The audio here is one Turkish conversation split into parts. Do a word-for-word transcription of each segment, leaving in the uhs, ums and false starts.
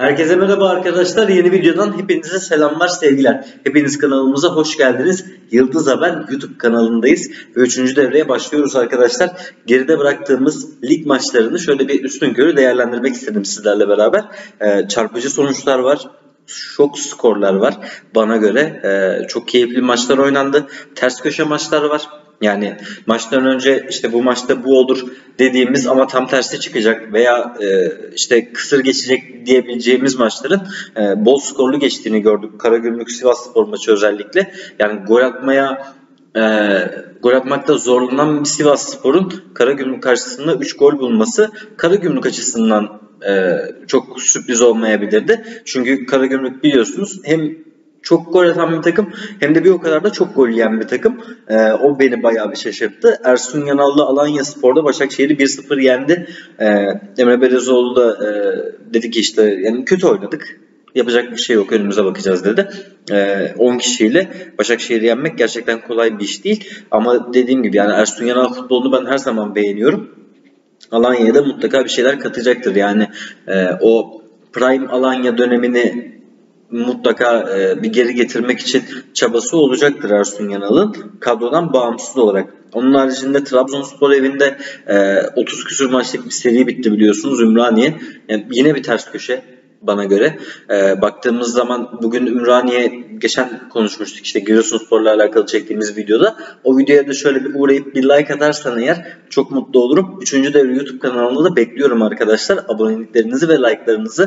Herkese merhaba arkadaşlar. Yeni videodan hepinize selamlar, sevgiler. Hepiniz kanalımıza hoş geldiniz. Yıldız Haber YouTube kanalındayız ve üçüncü devreye başlıyoruz arkadaşlar. Geride bıraktığımız lig maçlarını şöyle bir üstünkörü değerlendirmek istedim sizlerle beraber. Ee, çarpıcı sonuçlar var. Şok skorlar var. Bana göre e, çok keyifli maçlar oynandı. Ters köşe maçlar var. Yani maçtan önce işte bu maçta bu olur dediğimiz ama tam tersi çıkacak veya e, işte kısır geçecek diyebileceğimiz maçların e, bol skorlu geçtiğini gördük. Karagümrük Sivasspor maçı özellikle. Yani gol atmaya e, gol atmakta zorlanan bir Sivasspor'un Karagümrük karşısında üç gol bulması Karagümrük açısından e, çok sürpriz olmayabilirdi. Çünkü Karagümrük biliyorsunuz hem çok gol atan bir takım hem de bir o kadar da çok gol yiyen bir takım. Ee, o beni bayağı bir şaşırttı. Ersun Yanallı Alanyaspor'da Başakşehir'i bir sıfır yendi. Ee, Emre Belezoğlu da e, dedi ki işte yani kötü oynadık. Yapacak bir şey yok, önümüze bakacağız dedi. Ee, on kişiyle Başakşehir'i yenmek gerçekten kolay bir iş değil. Ama dediğim gibi yani Ersun Yanal futbolunu ben her zaman beğeniyorum. Alanya'ya da mutlaka bir şeyler katacaktır. Yani e, o Prime Alanya dönemini mutlaka e, bir geri getirmek için çabası olacaktır Ersun Yanal'ın kadrodan bağımsız olarak. Onun haricinde Trabzonspor evinde e, otuz küsur maçlık bir seri bitti biliyorsunuz Ümraniye. Yani yine bir ters köşe bana göre. E, baktığımız zaman bugün Ümraniye geçen konuşmuştuk işte Giresunspor'la alakalı çektiğimiz videoda. O videoya da şöyle bir uğrayıp bir like atarsan eğer çok mutlu olurum. Üçüncü devre YouTube kanalında da bekliyorum arkadaşlar. Aboneliklerinizi ve like'larınızı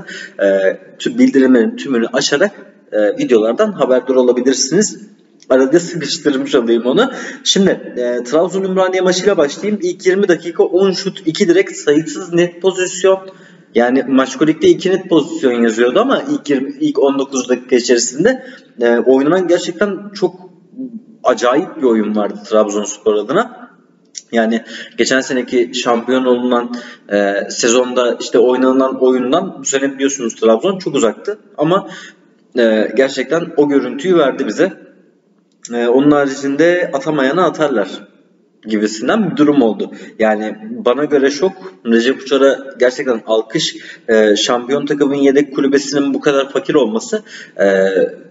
e, bildirimlerin tümünü açarak e, videolardan haberdar olabilirsiniz. Arada sıkıştırmış olayım onu. Şimdi e, Trabzon Ümraniye maçıyla başlayayım. İlk yirmi dakika on şut, iki direkt, sayısız net pozisyon. Yani Maçkolik'te iki net pozisyon yazıyordu ama ilk yirmi, ilk on dokuz dakika içerisinde e, oynanan gerçekten çok acayip bir oyun vardı Trabzonspor adına. Yani geçen seneki şampiyon olunan e, sezonda işte oynanan oyundan bu sene biliyorsunuz Trabzon çok uzaktı ama e, gerçekten o görüntüyü verdi bize. E, onun haricinde atamayana atarlar gibisinden bir durum oldu. Yani bana göre şok. Recep Uçar'a gerçekten alkış. E, şampiyon takımın yedek kulübesinin bu kadar fakir olması e,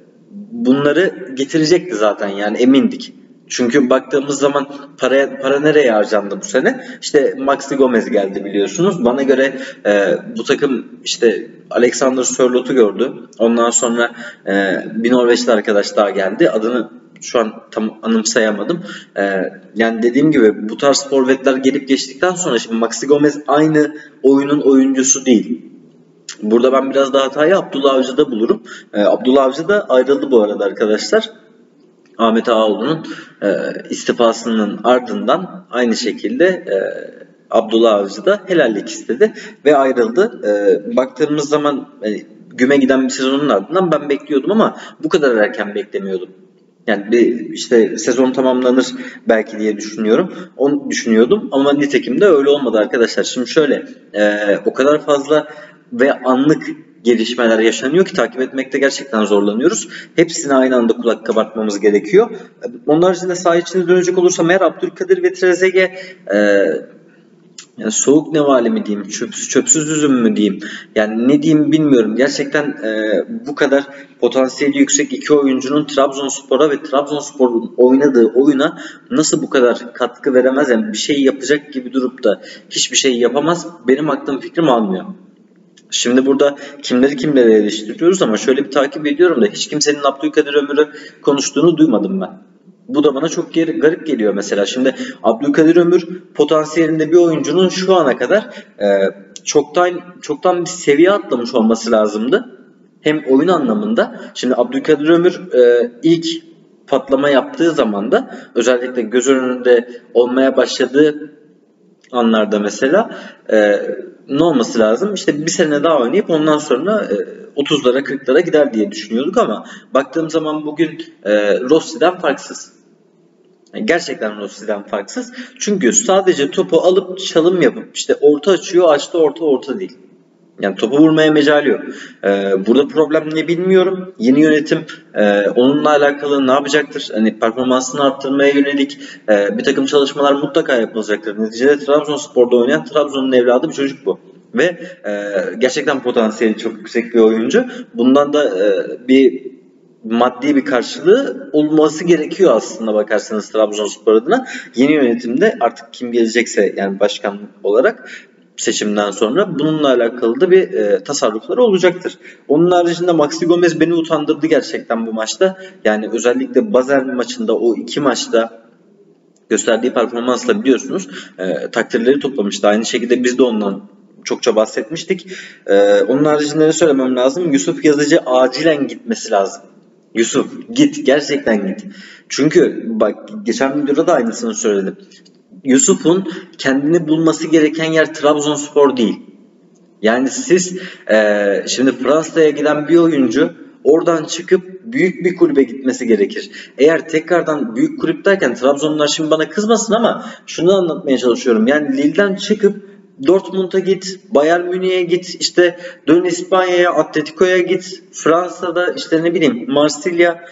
bunları getirecekti zaten yani emindik. Çünkü baktığımız zaman para, para nereye harcandı bu sene? İşte Maxi Gomez geldi biliyorsunuz. Bana göre e, bu takım işte Alexander Sörlot'u gördü. Ondan sonra e, bir Norveçli arkadaş daha geldi. Adını şu an tam anımsayamadım. Ee, yani dediğim gibi bu tarz forvetler gelip geçtikten sonra şimdi Maxi Gomez aynı oyunun oyuncusu değil. Burada ben biraz daha hatayı Abdullah Avcı'da bulurum. Ee, Abdullah Avcı da ayrıldı bu arada arkadaşlar. Ahmet Ağaoğlu'nun e, istifasının ardından aynı şekilde e, Abdullah Avcı da helallik istedi ve ayrıldı. E, baktığımız zaman e, güme giden bir sezonun ardından ben bekliyordum ama bu kadar erken beklemiyordum. Yani bir işte sezon tamamlanır belki diye düşünüyorum. Onu düşünüyordum ama nitekim de öyle olmadı arkadaşlar. Şimdi şöyle e, o kadar fazla ve anlık gelişmeler yaşanıyor ki takip etmekte gerçekten zorlanıyoruz. Hepsine aynı anda kulak kabartmamız gerekiyor. Onun haricinde saha içine dönecek olursam eğer Abdülkadir ve Trezeguet e, yani soğuk nevale mi diyeyim, çöpsüz, çöpsüz üzüm mü diyeyim, yani ne diyeyim bilmiyorum. Gerçekten e, bu kadar potansiyeli yüksek iki oyuncunun Trabzonspor'a ve Trabzonspor'un oynadığı oyuna nasıl bu kadar katkı veremez? Yani bir şey yapacak gibi durup da hiçbir şey yapamaz. Benim aklım fikrim almıyor. Şimdi burada kimleri kimleri eleştiriyoruz ama şöyle bir takip ediyorum da hiç kimsenin Abdülkadir Ömür'ü konuştuğunu duymadım ben. Bu da bana çok garip geliyor mesela. Şimdi Abdülkadir Ömür potansiyelinde bir oyuncunun şu ana kadar e, çoktan çoktan bir seviye atlamış olması lazımdı. Hem oyun anlamında. Şimdi Abdülkadir Ömür e, ilk patlama yaptığı zaman da özellikle göz önünde olmaya başladığı anlarda mesela e, ne olması lazım? İşte bir sene daha oynayıp ondan sonra e, otuzlara kırklara gider diye düşünüyorduk ama baktığım zaman bugün e, Rossi'den farksız. Yani gerçekten Rossi'den farksız. Çünkü sadece topu alıp çalım yapıp işte orta açıyor, açtı orta orta değil. Yani topu vurmaya mecali yok. Ee, burada problem ne bilmiyorum. Yeni yönetim e, onunla alakalı ne yapacaktır? Hani performansını arttırmaya yönelik e, bir takım çalışmalar mutlaka yapılacaktır. Neticede Trabzonspor'da oynayan Trabzon'un evladı bir çocuk bu. Ve e, gerçekten potansiyeli çok yüksek bir oyuncu. Bundan da e, bir maddi bir karşılığı olması gerekiyor aslında bakarsanız Trabzonspor adına. Yeni yönetimde artık kim gelecekse, yani başkan olarak seçimden sonra bununla alakalı da bir e, tasarrufları olacaktır. Onun haricinde Maxi Gomez beni utandırdı gerçekten bu maçta. Yani özellikle Basel maçında, o iki maçta gösterdiği performansla biliyorsunuz e, takdirleri toplamıştı. Aynı şekilde biz de ondan çokça bahsetmiştik. E, onun haricinde ne söylemem lazım? Yusuf Yazıcı acilen gitmesi lazım. Yusuf git, gerçekten git. Çünkü bak, geçen videoda da aynısını söyledim. Yusuf'un kendini bulması gereken yer Trabzonspor değil. Yani siz e, şimdi Fransa'ya giden bir oyuncu oradan çıkıp büyük bir kulübe gitmesi gerekir. Eğer tekrardan büyük kulüp derken Trabzonlular şimdi bana kızmasın ama şunu anlatmaya çalışıyorum. Yani Lille'den çıkıp Dortmund'a git, Bayern Münih'e git, işte dön İspanya'ya, Atletico'ya git, Fransa'da işte ne bileyim Marsilya,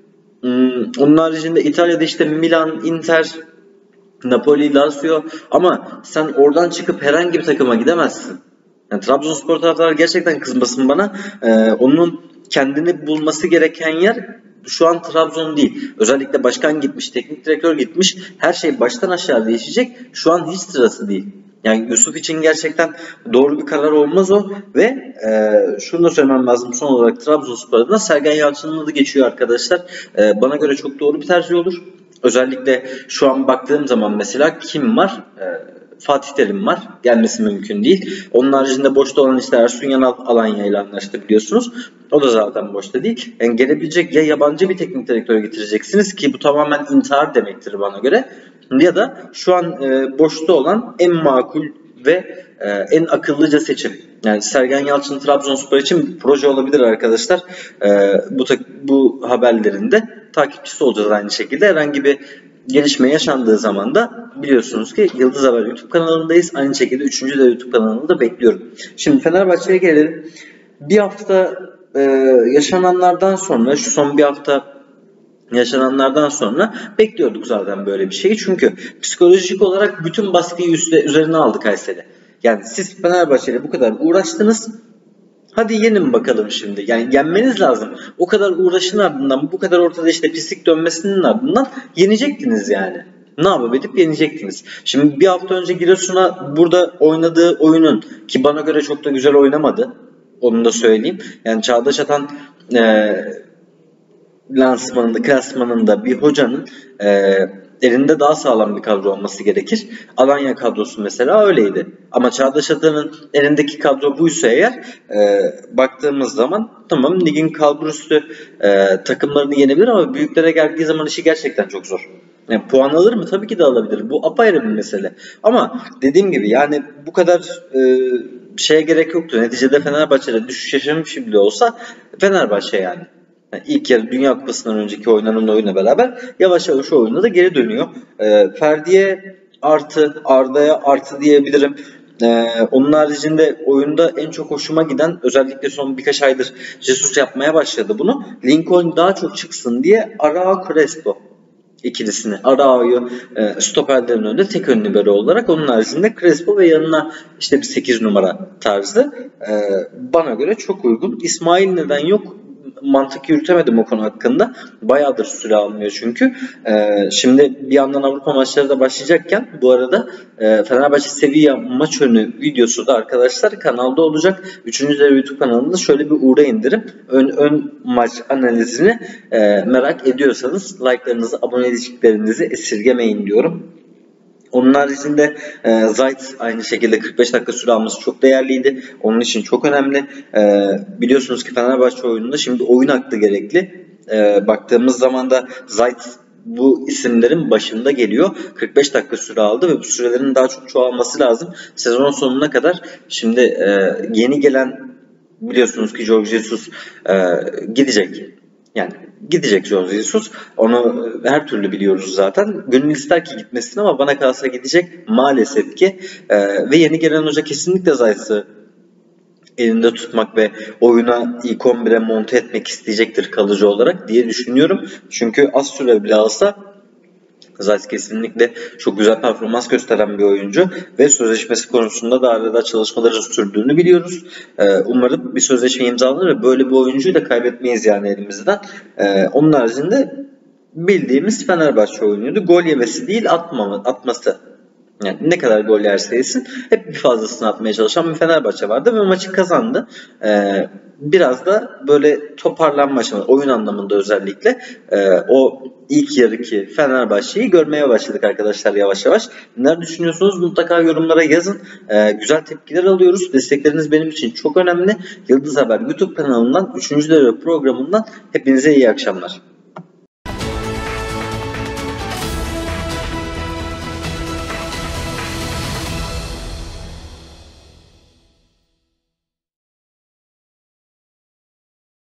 onun haricinde İtalya'da işte Milan, Inter, Napoli, Lazio, ama sen oradan çıkıp herhangi bir takıma gidemezsin. Yani Trabzonspor taraftarı gerçekten kızmasın bana. Ee, onun kendini bulması gereken yer şu an Trabzon değil. Özellikle başkan gitmiş, teknik direktör gitmiş. Her şey baştan aşağı değişecek. Şu an hiç sırası değil. Yani Yusuf için gerçekten doğru bir karar olmaz o. Ve e, şunu da söylemem lazım son olarak Trabzonspor adına, Sergen Yalçın'ın adı geçiyor arkadaşlar. E, bana göre çok doğru bir tercih olur. Özellikle şu an baktığım zaman mesela kim var? E, Fatih Terim var. Gelmesi mümkün değil. Onun haricinde boşta olan işte Ersun Yanal Alanya ile anlaştı biliyorsunuz. O da zaten boşta değil. Yani gelebilecek ya yabancı bir teknik direktör getireceksiniz ki bu tamamen intihar demektir bana göre. Ya da şu an e, boşta olan en makul ve e, en akıllıca seçim. Yani Sergen Yalçın Trabzonspor için bir proje olabilir arkadaşlar. E, bu bu haberlerin de takipçisi olacağız aynı şekilde. Herhangi bir gelişme yaşandığı zaman da biliyorsunuz ki Yıldız Haber YouTube kanalındayız. Aynı şekilde üçüncü de YouTube kanalını da bekliyorum. Şimdi Fenerbahçe'ye gelelim. Bir hafta e, yaşananlardan sonra, şu son bir hafta yaşananlardan sonra bekliyorduk zaten böyle bir şeyi. Çünkü psikolojik olarak bütün baskıyı üstte, üzerine aldı Kayseri. Yani siz Fenerbahçe'yle bu kadar uğraştınız. Hadi yenin bakalım şimdi. Yani yenmeniz lazım. O kadar uğraşın ardından, bu kadar ortada işte pislik dönmesinin ardından yenecektiniz yani. Ne yapıp edip yenecektiniz. Şimdi bir hafta önce Giresun'a burada oynadığı oyunun, ki bana göre çok da güzel oynamadı. Onu da söyleyeyim. Yani Çağdaş Atan e, lansmanında, klasmanında bir hocanın e, elinde daha sağlam bir kadro olması gerekir. Alanya kadrosu mesela öyleydi. Ama Çağdaş Atan'ın elindeki kadro buysa eğer, e, baktığımız zaman tamam, ligin kalburüstü e, takımlarını yenebilir ama büyüklere geldiği zaman işi gerçekten çok zor. Yani puan alır mı? Tabii ki de alabilir. Bu apayrı bir mesele. Ama dediğim gibi yani bu kadar e, şeye gerek yoktu. Neticede Fenerbahçe'de düşüş yaşamış bile olsa Fenerbahçe yani. Yani ilk yarı Dünya Kupası'ndan önceki oynanan oyuna beraber yavaş yavaş o oyuna da geri dönüyor. E, Ferdi'ye artı, Arda'ya artı diyebilirim. Ee, onun haricinde oyunda en çok hoşuma giden, özellikle son birkaç aydır Jesus yapmaya başladı bunu. Lincoln daha çok çıksın diye Arao Crespo ikilisini, Arao'yu e, stoperlerin önünde tek ön libero olarak, onun haricinde Crespo ve yanına işte bir sekiz numara tarzı e, bana göre çok uygun. İsmail neden yok? Mantık yürütemedim o konu hakkında. Bayağıdır süre almıyor çünkü. Ee, şimdi bir yandan Avrupa maçları da başlayacakken bu arada e, Fenerbahçe Sevilla maç önü videosu da arkadaşlar kanalda olacak. Üçüncü devre YouTube kanalında şöyle bir uğra indirim. Ön, ön maç analizini e, merak ediyorsanız like'larınızı, aboneliklerinizi esirgemeyin diyorum. Onun haricinde e, Zayt aynı şekilde kırk beş dakika süre alması çok değerliydi. Onun için çok önemli. E, biliyorsunuz ki Fenerbahçe oyununda şimdi oyun aklı gerekli. E, baktığımız zaman da Zayt bu isimlerin başında geliyor. kırk beş dakika süre aldı ve bu sürelerin daha çok çoğalması lazım. Sezon sonuna kadar şimdi e, yeni gelen, biliyorsunuz ki Jorge Jesus e, gidecek. Yani gidecek Jorge Jesus. Onu her türlü biliyoruz zaten. Gönül ister ki gitmesin ama bana kalsa gidecek maalesef ki. Ee, ve yeni gelen hoca kesinlikle Zayt'ı elinde tutmak ve oyuna ilk on bire monte etmek isteyecektir kalıcı olarak diye düşünüyorum. Çünkü az süre bile alsa Zayt kesinlikle çok güzel performans gösteren bir oyuncu ve sözleşmesi konusunda da arada çalışmaları sürdüğünü biliyoruz. Ee, umarım bir sözleşme imzalanır ve böyle bir oyuncuyu da kaybetmeyiz yani elimizden. Ee, onun haricinde bildiğimiz Fenerbahçe oyunuydu. Gol yemesi değil, atmama, atması. Yani ne kadar gol yerse yesin hep bir fazlasını atmaya çalışan bir Fenerbahçe vardı ve maçı kazandı. Ee, biraz da böyle toparlanma aşaması, oyun anlamında özellikle e, o ilk yarıki Fenerbahçe'yi görmeye başladık arkadaşlar yavaş yavaş. Neler düşünüyorsunuz? Mutlaka yorumlara yazın. Ee, güzel tepkiler alıyoruz. Destekleriniz benim için çok önemli. Yıldız Haber YouTube kanalından üçüncü devre programından hepinize iyi akşamlar.